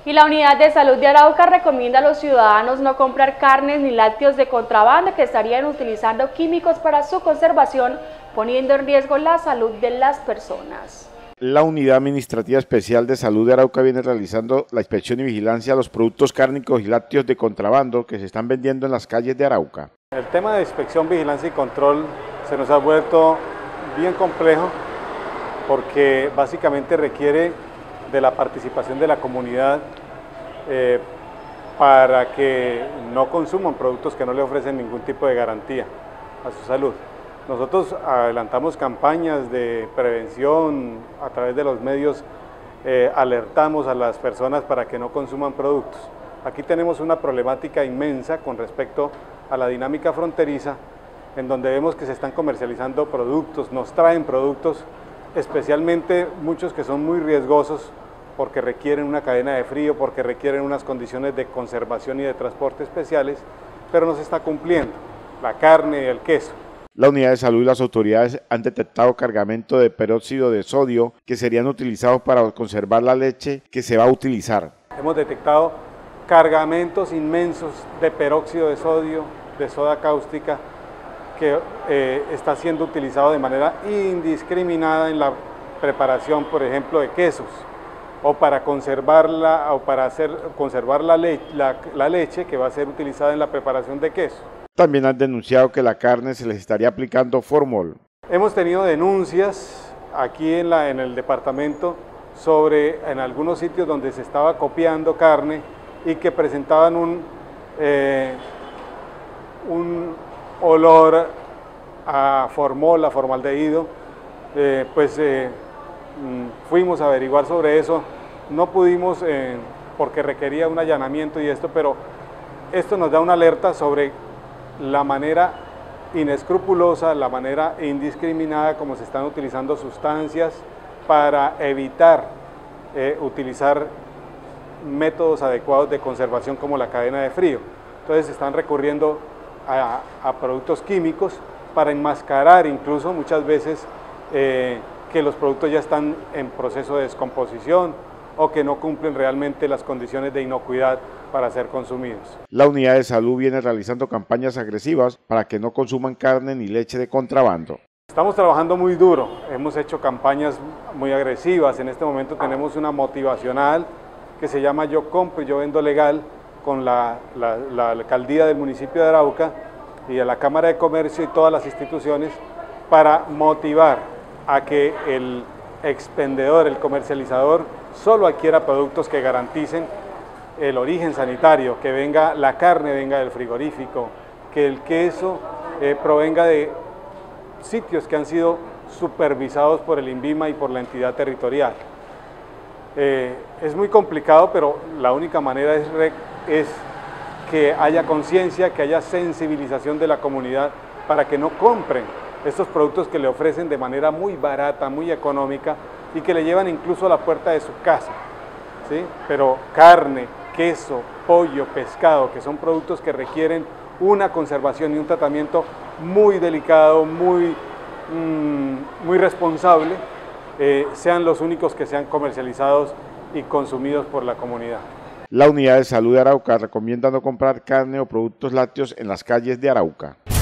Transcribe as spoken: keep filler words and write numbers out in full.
Y la Unidad de Salud de Arauca recomienda a los ciudadanos no comprar carnes ni lácteos de contrabando que estarían utilizando químicos para su conservación, poniendo en riesgo la salud de las personas. La Unidad Administrativa Especial de Salud de Arauca viene realizando la inspección y vigilancia a los productos cárnicos y lácteos de contrabando que se están vendiendo en las calles de Arauca. El tema de inspección, vigilancia y control se nos ha vuelto bien complejo porque básicamente requiere de la participación de la comunidad eh, para que no consuman productos que no le ofrecen ningún tipo de garantía a su salud. Nosotros adelantamos campañas de prevención a través de los medios, eh, alertamos a las personas para que no consuman productos. Aquí tenemos una problemática inmensa con respecto a la dinámica fronteriza, en donde vemos que se están comercializando productos, nos traen productos, especialmente muchos que son muy riesgosos porque requieren una cadena de frío, porque requieren unas condiciones de conservación y de transporte especiales, pero no se está cumpliendo, la carne y el queso. La Unidad de Salud y las autoridades han detectado cargamento de peróxido de sodio que serían utilizados para conservar la leche que se va a utilizar. Hemos detectado cargamentos inmensos de peróxido de sodio, de soda cáustica, que eh, está siendo utilizado de manera indiscriminada en la preparación, por ejemplo, de quesos, o para conservarla, o para hacer, conservar la, le la, la leche que va a ser utilizada en la preparación de queso. También han denunciado que la carne se les estaría aplicando formol. Hemos tenido denuncias aquí en, la, en el departamento sobre en algunos sitios donde se estaba copiando carne y que presentaban un, eh, un olor a formol, a formaldehído. Eh, pues eh, fuimos a averiguar sobre eso, no pudimos eh, porque requería un allanamiento y esto, pero esto nos da una alerta sobre la manera inescrupulosa, la manera indiscriminada como se están utilizando sustancias para evitar eh, utilizar métodos adecuados de conservación como la cadena de frío. Entonces se están recurriendo a, a productos químicos para enmascarar incluso muchas veces eh, que los productos ya están en proceso de descomposición o que no cumplen realmente las condiciones de inocuidad para ser consumidos. La Unidad de Salud viene realizando campañas agresivas para que no consuman carne ni leche de contrabando. Estamos trabajando muy duro, hemos hecho campañas muy agresivas, en este momento tenemos una motivacional que se llama Yo Compro y Yo Vendo Legal con la, la, la alcaldía del municipio de Arauca y a la Cámara de Comercio y todas las instituciones para motivar a que el expendedor, el comercializador, solo adquiera productos que garanticen el origen sanitario, que venga la carne venga del frigorífico, que el queso eh, provenga de sitios que han sido supervisados por el INVIMA y por la entidad territorial. Eh, es muy complicado, pero la única manera es, es que haya conciencia, que haya sensibilización de la comunidad para que no compren estos productos que le ofrecen de manera muy barata, muy económica y que le llevan incluso a la puerta de su casa, ¿sí? Pero carne, queso, pollo, pescado, que son productos que requieren una conservación y un tratamiento muy delicado, muy, mmm, muy responsable, eh, sean los únicos que sean comercializados y consumidos por la comunidad. La Unidad de Salud de Arauca recomienda no comprar carne o productos lácteos en las calles de Arauca.